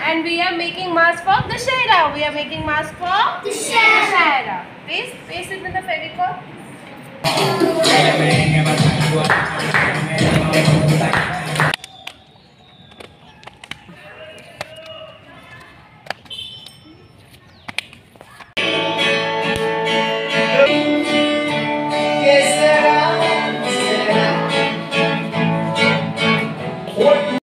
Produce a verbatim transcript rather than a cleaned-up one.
And we are making mask for the Dashera. We are making mask for the Dashera. Paste, paste it in the Fevicol.